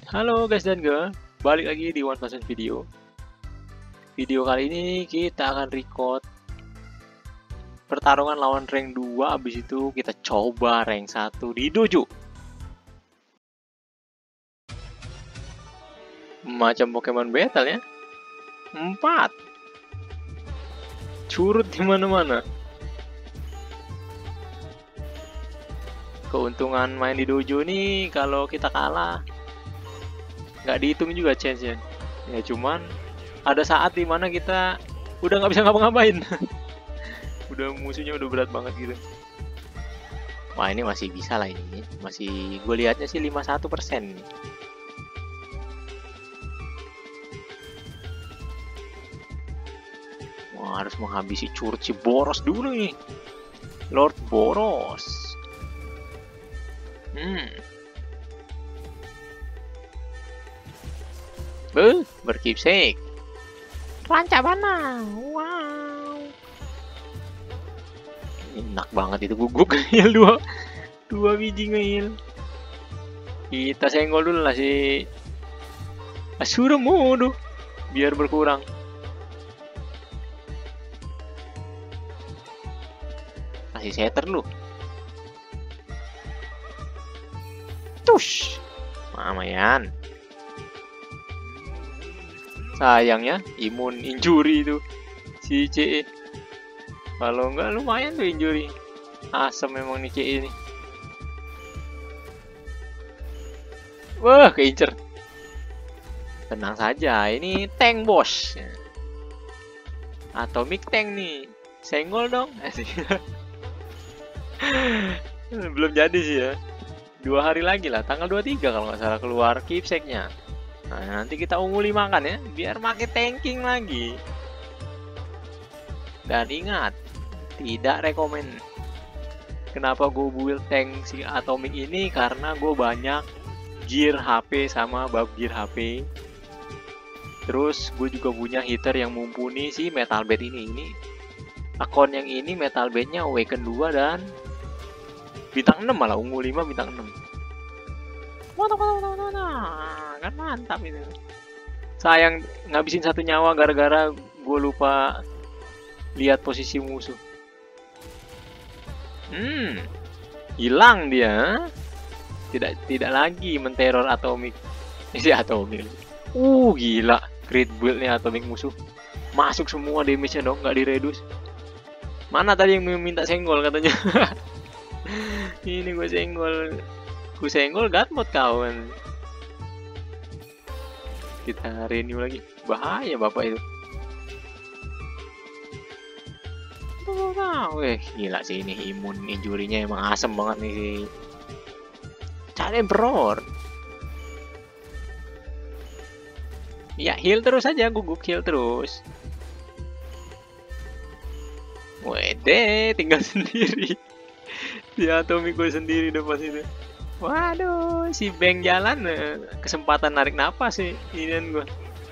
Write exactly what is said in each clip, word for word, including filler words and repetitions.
Halo guys dan girl, balik lagi di One Person Video. Video kali ini kita akan record pertarungan lawan rank dua, abis itu kita coba rank satu di dojo. Macam Pokemon Battle ya. empat. Curut di mana-mana. Keuntungan main di dojo nih kalau kita kalah nggak dihitung juga chance-nya. Ya cuman ada saat dimana kita udah nggak bisa ngapa-ngapain. Udah musuhnya udah berat banget gitu. Wah ini masih bisa lah ini. Masih gue lihatnya sih lima puluh satu persen. Wah harus menghabisi curut si Boros dulu nih. Lord Boros. Hmm. Beuh, berkeepsake. Ranca mana? Wow. Enak banget itu guguk ngehil dua. Dua biji ngehil. Kita senggol dulu lah si Asura Modo biar berkurang. Kasih setter lu. Tush. Lumayan. Sayangnya imun injury itu si C E. Kalau enggak lumayan tuh injury. Asem memang nih C E ini. Wah, keincer. Tenang saja, ini tank bos. Atomic tank nih. Senggol dong. Belum jadi sih ya. Dua hari lagi lah, tanggal dua puluh tiga kalau nggak salah keluar keepsake-nya. Nah, nanti kita ungguli makan ya, biar pakai tanking lagi. Dan ingat, tidak rekomen. Kenapa gue build tank si Atomic ini? Karena gue banyak gear H P sama buff gear H P. Terus gue juga punya hitter yang mumpuni si Metal Bed ini. Ini akun yang ini Metal Bed-nya Awaken dua dan bintang enam malah, ungu lima bintang enam. Mantap, mantap, mantap, mantap. Kan mantap itu. Sayang ngabisin satu nyawa gara-gara gue lupa lihat posisi musuh. Hmm, hilang dia. Tidak tidak lagi menteror Atomic. Si Atomic. Uh, gila. Great build nih Atomic musuh. Masuk semua damage-nya dong, nggak diredus. Mana tadi yang minta senggol katanya? Ini gue senggol. Gue senggol God mode kawan. Kita renew lagi. Bahaya bapak itu. Weh gila sih ini imun injurinya emang asem banget nih si Emperor. Ya heal terus aja, guguk heal terus. Wede tinggal sendiri. Dia Atomic gue sendiri udah pas itu. Waduh, si Bang jalan, kesempatan narik napas sih, inian gue.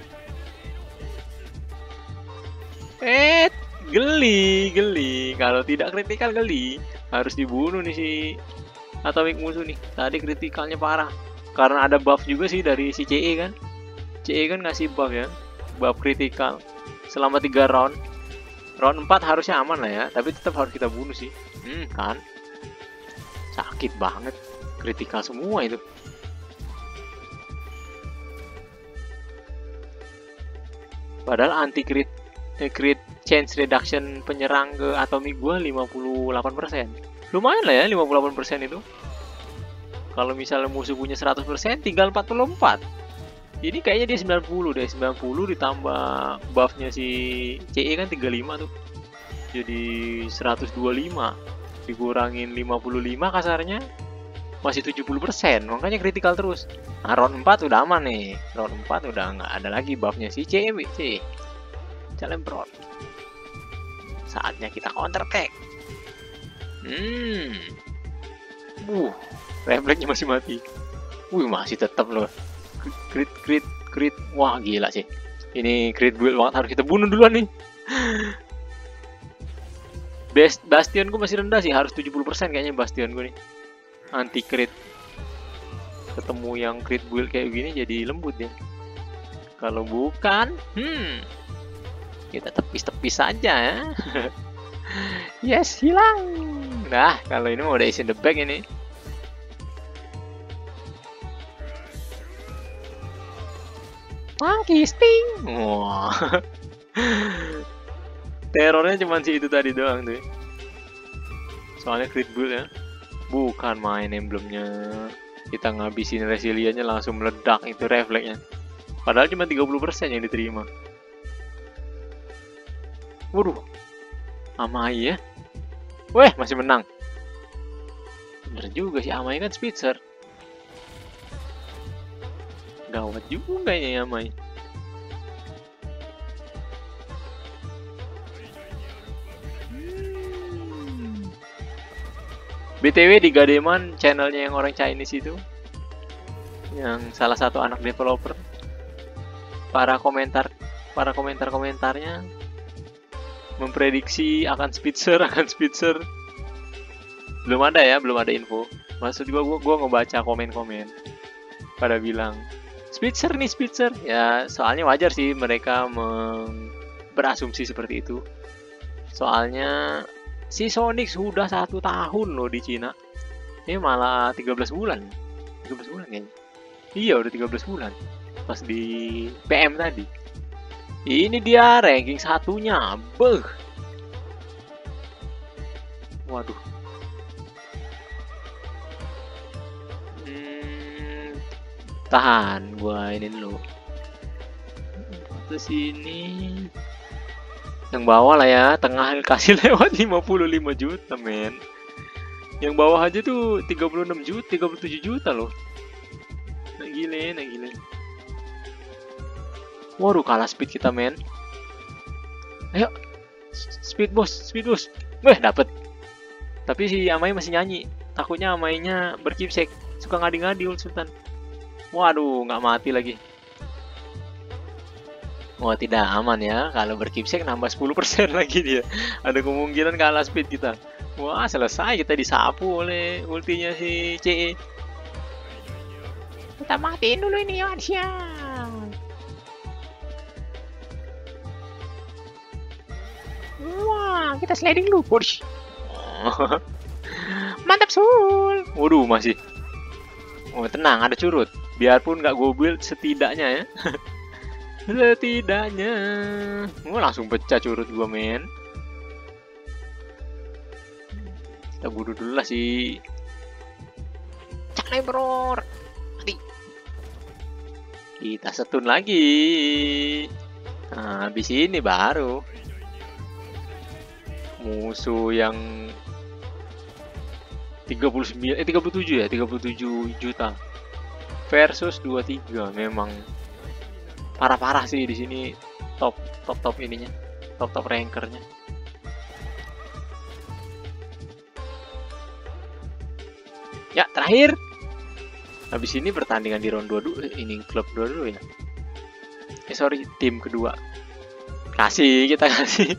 Eh, geli, geli. Kalau tidak kritikal geli, harus dibunuh nih si Atomic musuh nih. Tadi kritikalnya parah, karena ada buff juga sih dari si C E kan. C E kan ngasih buff ya, buff kritikal selama tiga round. Round empat harusnya aman lah ya, tapi tetap harus kita bunuh sih. Hmm, kan? Sakit banget. Kritikal semua itu. Padahal anti crit eh, crit chance reduction penyerang ke Atomic gua lima puluh delapan persen. Lumayan lah ya lima puluh delapan persen itu. Kalau misalnya musuh punya seratus persen tinggal empat puluh empat. Ini kayaknya dia sembilan puluh deh, sembilan puluh ditambah buffnya si C E kan tiga puluh lima tuh. Jadi seratus dua puluh lima dikurangin lima puluh lima kasarnya masih tujuh puluh persen, makanya kritikal terus. Nah, round empat udah aman nih. Round empat udah nggak ada lagi buffnya si C M C. Emperor. Saatnya kita counter attack. Hmm. Uh, refleksnya masih mati. Wih, masih tetap loh. Crit, crit, crit. Wah, gila sih. Ini crit build banget, harus kita bunuh duluan nih. Best Bastion gue masih rendah sih, harus tujuh puluh persen kayaknya Bastion gue nih. Anti crit. ketemu yang crit build kayak gini jadi lembut ya. Kalau bukan, hmm, kita tepis-tepis saja ya. Yes, hilang. Nah, kalau ini mau udah isi the bag ini. Monkey Sting. Wah. Terornya cuma si itu tadi doang tuh. Soalnya crit build ya. Bukan main emblemnya. Kita ngabisin resiliennya langsung meledak itu refleksnya. Padahal cuma tiga puluh persen yang diterima. Waduh. Amai ya. Weh, masih menang. Bener juga sih, Amai kan Spitzer. Gawat juga ini Amai. Hmm. B T W di Gademan, channelnya yang orang Chinese itu, yang salah satu anak developer, para komentar, para komentar-komentarnya memprediksi akan Spitzer, akan Spitzer. Belum ada ya, belum ada info. Maksud gua, gua, gua ngebaca komen-komen. Pada bilang, Spitzer nih, Spitzer. Ya, soalnya wajar sih mereka berasumsi seperti itu. Soalnya, si Sonic sudah satu tahun loh di Cina. Ini malah tiga belas bulan. tiga belas bulan kayaknya. Iya, udah tiga belas bulan. Pas di P M tadi. Ini dia ranking satunya. Beuh. Waduh. Hmm, tahan, gua ini dulu. Terus ini yang bawah lah ya, tengah kasih lewat lima puluh lima juta, men. Yang bawah aja tuh tiga puluh enam juta, tiga puluh tujuh juta loh. Nah gile, nah gile. Waduh, kalah speed kita, men. Ayo, speed bos, speed bos. Weh, dapet. Tapi si Amai masih nyanyi. Takutnya Amainya berkipsek, suka ngadi-ngadi ul Sultan. Waduh, nggak mati lagi. Wah, tidak aman ya. Kalau berkipsek nambah sepuluh persen lagi dia. Ada kemungkinan kalah speed kita. Wah, selesai kita disapu oleh ultinya si C E. Kita matiin dulu ini ya, siap. Wah, kita sliding dulu, push. Mantap sul. Waduh, masih. Oh, tenang, ada curut. Biarpun nggak gue build, setidaknya ya. Setidaknya. Oh, langsung pecah curut gua, men. Kita bunuh dulu lah si Caknai bro. Mati. Kita setun lagi. Nah, habis ini baru musuh yang tiga puluh sembilan eh tiga puluh tujuh ya, tiga puluh tujuh juta versus dua puluh tiga. Memang parah-parah sih di sini, top top top ininya, top top rankernya. Ya, terakhir. Habis ini pertandingan di round dua dulu, ini klub dua dulu ya. Eh sorry, tim kedua. Kasih, kita kasih.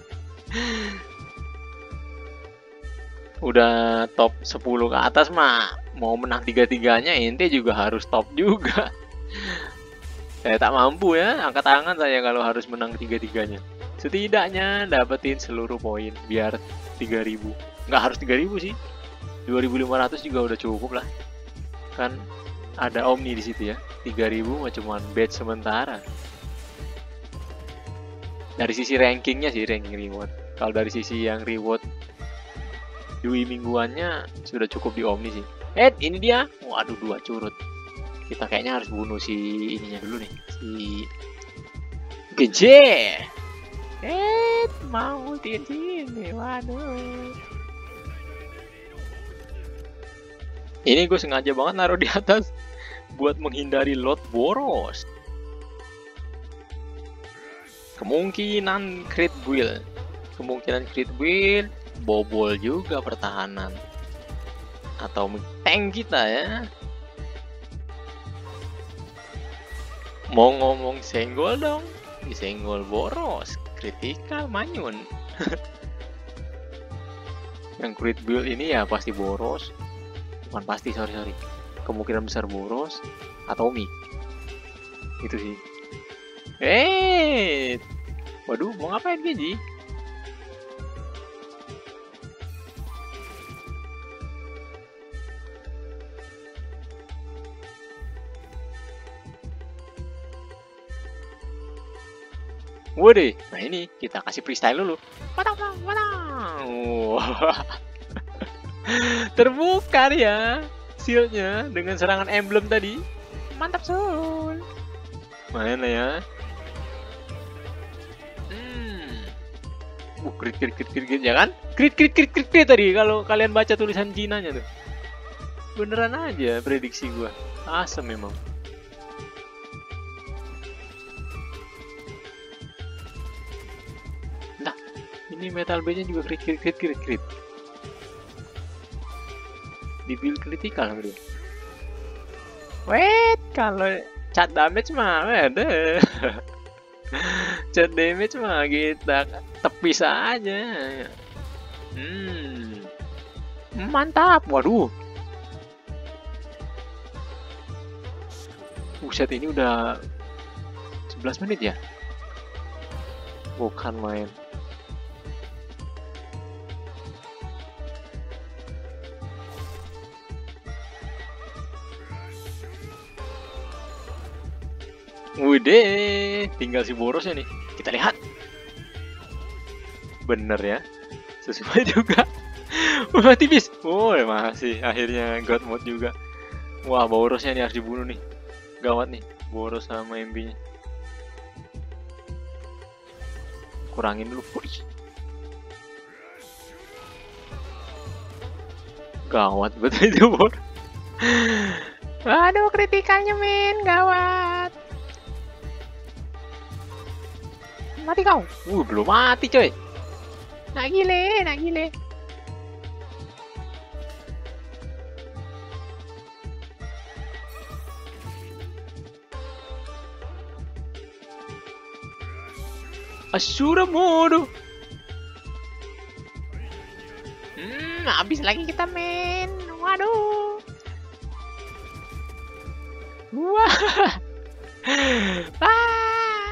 Udah top sepuluh ke atas mah, mau menang tiga-tiganya ente juga harus top juga. Saya tak mampu ya, angkat tangan saya kalau harus menang tiga-tiganya. Setidaknya dapetin seluruh poin biar tiga ribu. Nggak harus tiga ribu sih, dua ribu lima ratus juga udah cukup lah. Kan ada Omni di situ ya. tiga ribu mah cuman badge sementara. Dari sisi rankingnya sih, ranking reward. Kalau dari sisi yang reward Dui mingguannya sudah cukup di Omni sih. Eh, ini dia. Waduh, dua curut. Kita kayaknya harus bunuh si ininya dulu nih, si Gece. Eh, mau ultiin sini. Waduh. Ini gue sengaja banget naruh di atas buat menghindari lot boros. Kemungkinan crit build. Kemungkinan crit build, bobol juga pertahanan. Atau tank kita ya. Mau ngomong senggol dong, disenggol boros, kritikal manyun. Yang crit build ini ya pasti boros. Bukan pasti, sorry sorry. kemungkinan besar boros atau mik. Itu sih. Eh, waduh, mau ngapain Genji? Waduh, nah ini kita kasih freestyle dulu. Patang, patang, patang. Wah. Terbuka ya shieldnya dengan serangan emblem tadi. Mantap Sul. Main lah ya. Hmm. Uh, crit crit crit crit crit ya kan? Crit crit crit crit crit tadi kalau kalian baca tulisan Cinanya tuh. Beneran aja prediksi gua. Asem memang. Nah, ini metal B-nya juga crit crit crit crit crit. Di build critical gitu. Wait, kalau cat damage mah ada. Cat damage mah kita tepis aja. Hmm. Mantap. Waduh. Buset, ini udah sebelas menit ya? Bukan main. Udah, tinggal si borosnya nih. Kita lihat. Bener ya, sesuai juga. Wah, tipis. Oh, masih akhirnya God mode juga. Wah, borosnya nih harus dibunuh nih. Gawat nih, boros sama M B-nya. Kurangin dulu. Uish. Gawat betul itu boros. Aduh, kritikalnya men, gawat. Mati kau. Uh, belum mati coy. Nak gile, nak gile. Asura Modo. Hmm, habis lagi kita men. Waduh. Wah. Ah.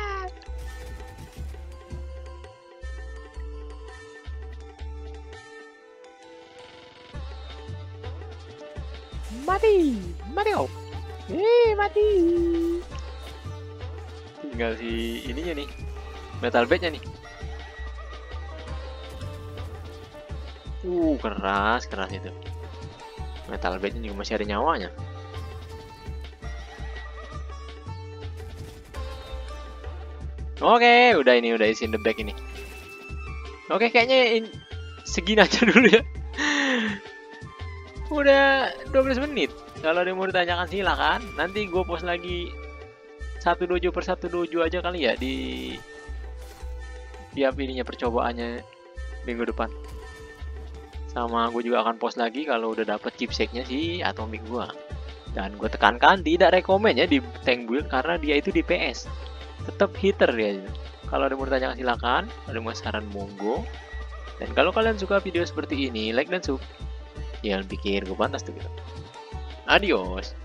Mati, mati kau. Eh, mati. Tinggal si ininya nih, metal bednya nih. Uh, keras, keras itu. Metal bednya juga masih ada nyawanya. Oke, udah ini udah isi the back ini. Oke, kayaknya in, segini aja dulu ya. Udah dua belas menit. Kalau ada yang mau ditanyakan silakan. Nanti gue post lagi satu dojo per satu dojo aja kali ya di tiap ininya percobaannya minggu depan. Sama gue juga akan post lagi kalau udah dapet chipsetnya si Atomic gue. Dan gue tekankan tidak rekomen ya di tank build karena dia itu di P S. Tetap hitter dia. Kalau ada yang mau ditanyakan silakan. Ada yang mau saran monggo. Dan kalau kalian suka video seperti ini, like dan sub. Jangan pikir gue pantas tuh gitu. Adios.